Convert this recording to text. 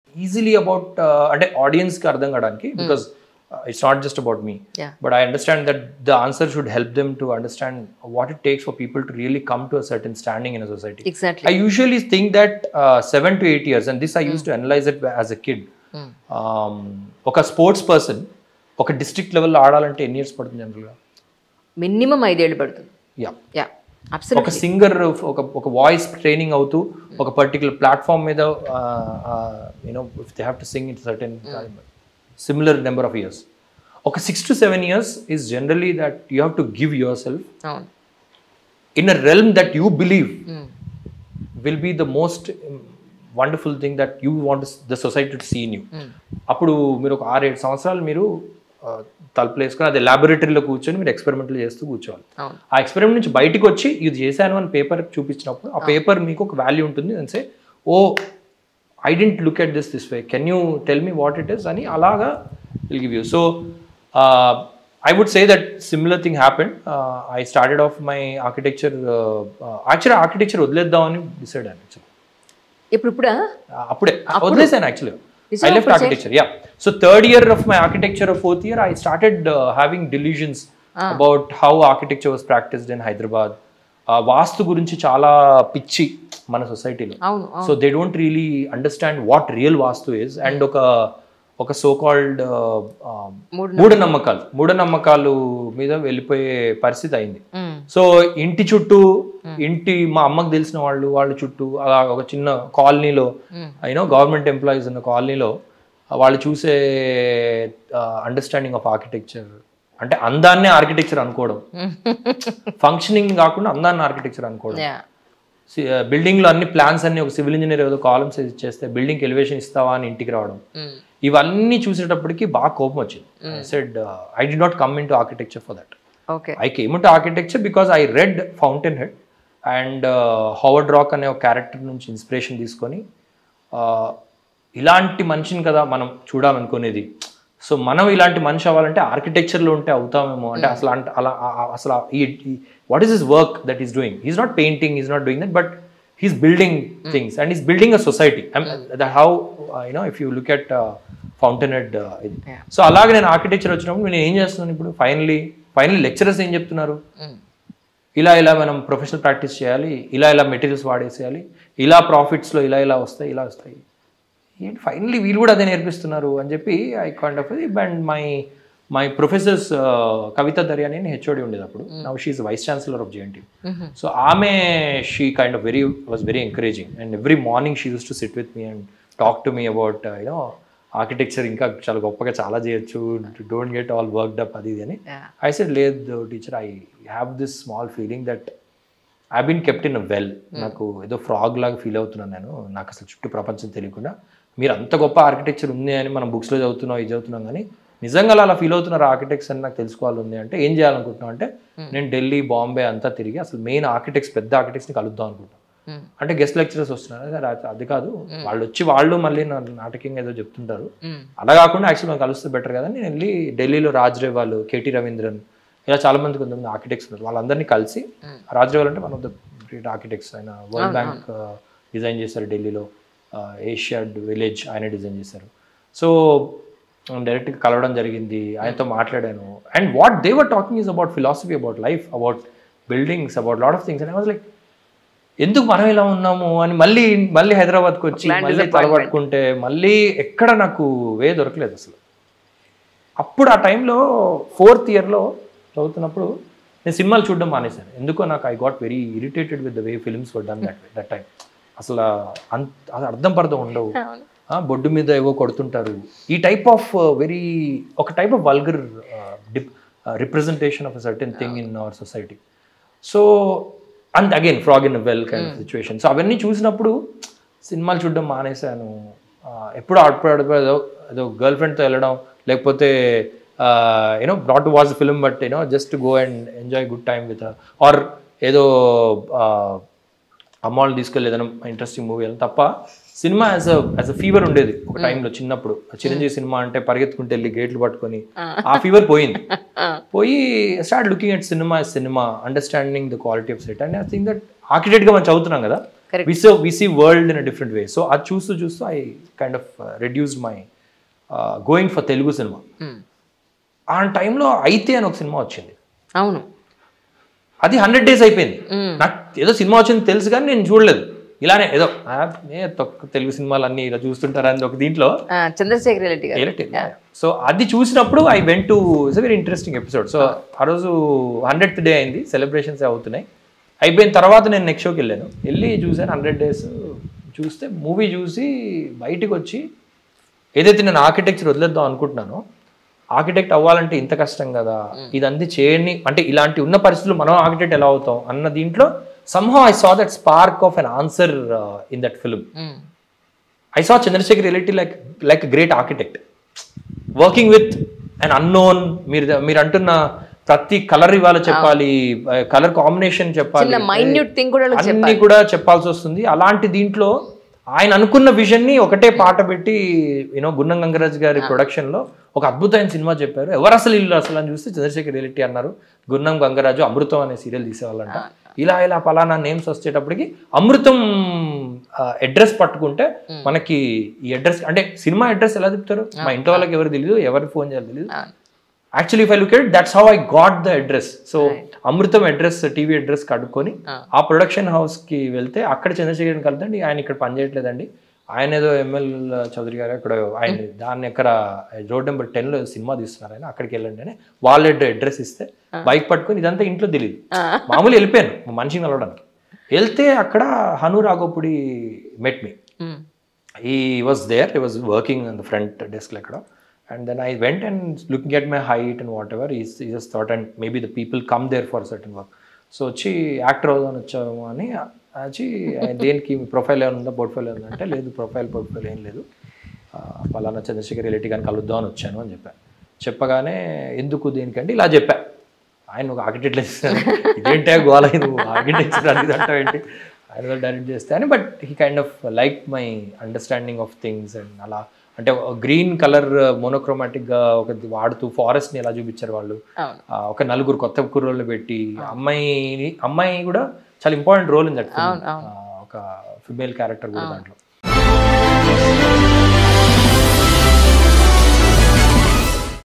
Easily about అంటే ఆడియన్స్కి అర్థం కావడానికి because it's not just about me, but I understand that the answer should help them to understand what it takes for people to really come to a certain standing in a society. Exactly. I usually think that 7 to 8 years, and this I used to analyze it as a kid. ఒక sports person ఒక district లెవెల్లో ఆడాలంటే ఎన్ని years పడుతుంది జనరల్గా? Minimum 5 ఏళ్ళు పడుతుంది. Yeah absolutely. ఒక సింగర్ ఒక వాయిస్ ట్రైనింగ్ అవుతూ ఒక పర్టికులర్ ప్లాట్ఫామ్ మీద if they have to sing in certain similar number of years. Okay, 6 to 7 years is generally that you have to give yourself in a realm that you believe will be the most wonderful thing that you want the society to see in you. అప్పుడు మీరు ఒక 6-7 సంవత్సరాలు మీరు తలుపులు వేసుకొని అదే ల్యాబొరేటరీలో కూర్చొని మీరు ఎక్స్పెరిమెంట్లు చేస్తూ కూర్చోవాలి. ఆ ఎక్స్పెరిమెంట్ నుంచి బయటకు వచ్చి ఇది చేశాను అని పేపర్ చూపించినప్పుడు ఆ పేపర్ మీకు ఒక వాల్యూ ఉంటుంది అని సే I didn't look at this way. Can you tell me what it is? Ani alaga will give you. So I would say that similar thing happened. I started off my architecture. Actually, architecture వదిలేద్దాం అని decide అయ్యాను. Actually. ఇప్పుడా? అప్పుడే వదిలేసాను actually. I left architecture. Yeah. So third year of my architecture or fourth year, I started having delusions about how architecture was practiced in Hyderabad. వాస్తు గురించి చాలా పిచ్చి మన సొసైటీలో. So they don't really understand what real vastu is. And ఒక so called మూఢనమ్మకాలు మీద వెళ్ళిపోయే పరిస్థితి అయింది. సో ఇంటి చుట్టూ మా అమ్మకు తెలిసిన వాళ్ళ చుట్టూ అలా ఒక చిన్న కాలనీలో గవర్నమెంట్ ఎంప్లాయీస్ ఉన్న కాలనీలో వాళ్ళు చూసే అండర్స్టాండింగ్ ఆఫ్ ఆర్కిటెక్చర్ అంటే అందాన్నే ఆర్కిటెక్చర్ అనుకోవడం, ఫంక్షనింగ్ కాకుండా అందాన్ని ఆర్కిటెక్చర్ అనుకోవడం. బిల్డింగ్ లో అన్ని ప్లాన్స్ అన్ని ఒక సివిల్ ఇంజనీర్ ఏదో కాలమ్స్ ఇచ్చేస్తే బిల్డింగ్ ఎలివేషన్ ఇస్తావా అని ఇంటికి రావడం, ఇవన్నీ చూసేటప్పటికి బాగా కోపం వచ్చింది. I said I did not come into architecture for that. I came into architecture because I read Fountainhead and Howard Roark అనే ఒక క్యారెక్టర్ నుంచి ఇన్స్పిరేషన్ తీసుకొని ఇలాంటి మనిషిని కదా మనం చూడాలనుకునేది. సో మనం ఇలాంటి మనిషి అవ్వాలంటే ఆర్కిటెక్చర్లో ఉంటే అవుతామేమో. అంటే అసలు what is his work that is doing? He's not painting, he's not doing that, but he's building things and he's building a society. How if you look at Fountainhead ఇది. సో అలాగే నేను architecture వచ్చినప్పుడు నేను ఏం చేస్తున్నాను ఇప్పుడు finally lecturers ఏం చెప్తున్నారు, ఇలా మనం ప్రొఫెషనల్ ప్రాక్టీస్ చేయాలి, ఇలా మెటీరియల్స్ వాడేసేయాలి, ఇలా ప్రాఫిట్స్లో ఇలా వస్తాయి. ఫైనలీ వీళ్ళు కూడా అదే నేర్పిస్తున్నారు అని చెప్పి I kind of. And my professors Kavitha Daryani HOD ఉండేది అప్పుడు. Now she is vice chancellor of JNT. So ఆమె she kind of was very encouraging and every morning she used to sit with me and talk to me about architecture ఇంకా చాలా గొప్పగా చాలా చేయొచ్చు, don't get all worked up అది అని. I said లేదు teacher, I have this small feeling that I been kept in a well. నాకు ఏదో ఫ్రాగ్ లాగా ఫీల్ అవుతున్నాను నేను, నాకు అసలు చుట్టూ ప్రపంచం తెలియకుండా. మీరు అంత గొప్ప ఆర్కిటెక్చర్ ఉంది అని మనం బుక్స్లో చదువుతున్నాం కానీ నిజంగా అలా ఫీల్ అవుతున్నారు ఆర్కిటెక్ట్స్ అని నాకు తెలుసుకోవాలి ఉంది. అంటే ఏం చేయాలనుకుంటున్నాం అంటే నేను ఢిల్లీ బాంబే అంతా తిరిగి అసలు మెయిన్ ఆర్కిటెక్ట్స్ పెద్ద ఆర్కిటెక్ట్స్ని కలుద్దాం అనుకుంటాం. అంటే గెస్ట్ లెక్చరర్స్ వస్తున్నారు, అది కాదు వాళ్ళు వచ్చి వాళ్ళు మళ్ళీ నాటకంగా ఏదో చెప్తుంటారు, అలా కాకుండా యాక్చువల్ మనం కలిస్తే బెటర్ కదా. నేను వెళ్ళి ఢిల్లీలో రాజ్రే వాళ్ళు, కేటీ రవీంద్రన్, ఇలా చాలా మంది కొంతమంది ఆర్కిటెక్ట్స్ ఉన్నారు, వాళ్ళందరినీ కలిసి రాజ్రే వాళ్ళు అంటే one of the great architects, ఆయన వరల్డ్ బ్యాంక్ డిజైన్ చేశారు ఢిల్లీలో, ఏషియాడ్ విలేజ్ ఆయన డిజైన్ చేశారు. సో డైరెక్ట్గా కలవడం జరిగింది, ఆయనతో మాట్లాడాను. And what they were talking is about philosophy, about life, about buildings, about lot of things. And I was like ఎందుకు మనం ఇలా ఉన్నాము అని మళ్ళీ హైదరాబాద్కి వచ్చి మళ్ళీ తలపట్టుకుంటే మళ్ళీ ఎక్కడ నాకు వే దొరకలేదు అసలు. అప్పుడు ఆ టైంలో 4th ఇయర్లో చదువుతున్నప్పుడు నేను సినిమాలు చూడడం మానేశాను. ఎందుకో నాకు I got very irritated with the way films were done that time. అసలు అర్థం పర్థం ఉండవు, బొడ్డు మీద ఏవో కొడుతుంటారు, ఈ టైప్ ఆఫ్ ఒక type of vulgar representation of a certain thing in our society. So and again frog in well kind of situation. So అవన్నీ చూసినప్పుడు సినిమాలు చూడడం మానేశాను. ఎప్పుడు ఏదో గర్ల్ ఫ్రెండ్తో వెళ్ళడం, లేకపోతే not to watch the film but just go and enjoy good time with our ఏదో అమ్మాళ్ళు తీసుకెళ్ళి ఏదైనా ఇంట్రెస్టింగ్ మూవీ వెళ్ళి తప్ప సినిమా యాజ్ అ ఫీవర్ ఉండేది ఒక టైంలో. చిన్నప్పుడు చిరంజీవి సినిమా అంటే పరిగెత్తుకుంటే వెళ్ళి గేట్లు పట్టుకొని ఆ ఫీవర్ పోయింది. పోయి start looking at cinema understanding the quality of set. And I think that ఆర్కిటెక్ట్గా మనం చదువుతున్నాం కదా, we see world in a different way. So అది చూస్తూ I kind of reduced my going for Telugu cinema. ఆ టైంలో అయితే అని ఒక సినిమా వచ్చింది. అవును, అది 100 days అయిపోయింది. నాకు ఏదో సినిమా వచ్చింది తెలుసు కానీ నేను చూడలేదు. ఇలానే ఏదో తెలుగు సినిమాలు అన్ని ఇలా చూస్తుంటారని ఒక దీంట్లో చంద్రశేఖర్ రెడ్డి. సో అది చూసినప్పుడు I went to it's very interesting episode. So ఆ రోజు 100th day అయింది, సెలబ్రేషన్స్ అవుతున్నాయి. అయిపోయిన తర్వాత నేను నెక్స్ట్ షోకి వెళ్ళి చూసాను. 100 days చూస్తే మూవీ చూసి బయటకు వచ్చి ఏదైతే నేను ఆర్కిటెక్చర్ వదిలేద్దాం అనుకుంటున్నానో, ఆర్కిటెక్ట్ అవ్వాలంటే ఇంత కష్టం కదా, ఇదంతా చేయని అంటే ఇలాంటి ఉన్న పరిస్థితులు మనం ఆర్కిటెక్ట్ ఎలా అవుతాం అన్న దీంట్లో somehow I saw that spark of an answer in that film. I saw Chandrasekhar Reality like a great architect working with an unknown. మీరు అంటున్న ప్రతి కలర్ ఇవాళ చెప్పాలి, కలర్ కాంబినేషన్ చెప్పాలి, అన్ని కూడా చెప్పాల్సి వస్తుంది. అలాంటి దీంట్లో ఆయన అనుకున్న విజన్ ని ఒకటే పాట పెట్టి గున్నం గంగరాజ్ గారి ప్రొడక్షన్ లో ఒక అద్భుతమైన సినిమా చెప్పారు. ఎవరు అసలు ఇల్లు అసలు అని చూస్తే చంద్రశేఖర్ రియాలిటీ అన్నారు. గున్నం గంగరాజు అమృతం అనే సీరియల్ తీసేవాళ్ళంట. ఇలా పలానా నేమ్స్ వచ్చేటప్పటికి అమృతం అడ్రస్ పట్టుకుంటే మనకి ఈ అడ్రస్ అంటే సినిమా అడ్రస్ ఎలా చెప్తారు, మా ఇంట్లో వాళ్ళకి ఎవరు తెలియదు, ఎవరు ఫోన్ చేయాలి తెలియదు. Actually if I look at that's how I got the address. So Amrutham address, TV address కడుక్కొని ఆ ప్రొడక్షన్ హౌస్ కి వెళ్తే అక్కడ చంద్రశేఖర్ని కలుద్దండి, ఆయన ఇక్కడ పనిచేయట్లేదండి, ఆయన ఏదో ఎంఎల్ చౌదరి గారు అక్కడ ఆయన దాన్ని ఎక్కడ రోడ్ నెంబర్ 10లో సినిమా తీస్తున్నారు, ఆయన అక్కడికి వెళ్ళండి అని వాళ్ళ అడ్రస్ ఇస్తే బైక్ పట్టుకొని ఇదంతా ఇంట్లో తెలియదు, మామూలు వెళ్ళిపోయాను మనిషిని కలవడానికి. వెళ్తే అక్కడ Hanu Raghavapudi met me. He was there, he was working on the front desk ఎక్కడ. And then I went and looking at my height and whatever, he just thought, and maybe the people come there for certain work. So వచ్చి actor అవుదామని వచ్చాము అని వచ్చి దేనికి profile ఏమైనా ఉందా, portfolio ఉందంటే లేదు, పోర్ట్ఫోలియో ఏం లేదు, పలానా చంద్రశేఖర్ రిలేటివ్ కానీ కలుద్దామని వచ్చాను అని చెప్పాను. చెప్పగానే ఎందుకు దేనికంటే ఇలా చెప్పా. ఆయన ఒక ఆర్కిటెక్ట్ ఇస్తాను, ఇదేంటే గోల నువ్వు ఆర్కిటెక్చర్ అనేది అంటావేంటి, ఆయన డైరెక్ట్ చేస్తే అని. But he kind of like my understanding of things. And అలా అంటే గ్రీన్ కలర్ మోనోక్రోమాటిక్ గా ఒక వాడుతూ ఫారెస్ట్ ని ఎలా చూపించారు వాళ్ళు, ఒక 4 కొత్త కుర్రోళ్ళు పెట్టి, అమ్మాయి కూడా చాలా ఇంపార్టెంట్ రోల్ ఉంది దట్, ఒక ఫిమేల్ క్యారెక్టర్ కూడా దాంట్లో.